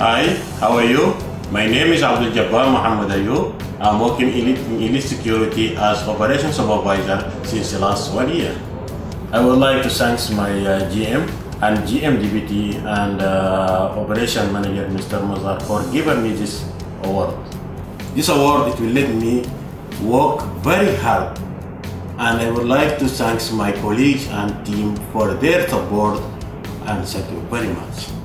Hi, how are you? My name is Abdul Jabbar Muhammad Ayub. I'm working in Elite Security as Operations Supervisor since the last 1 year. I would like to thank my GM and GM Deputy and Operation Manager Mr. Mazar for giving me this award. This award, it will let me work very hard, and I would like to thank my colleagues and team for their support, and thank you very much.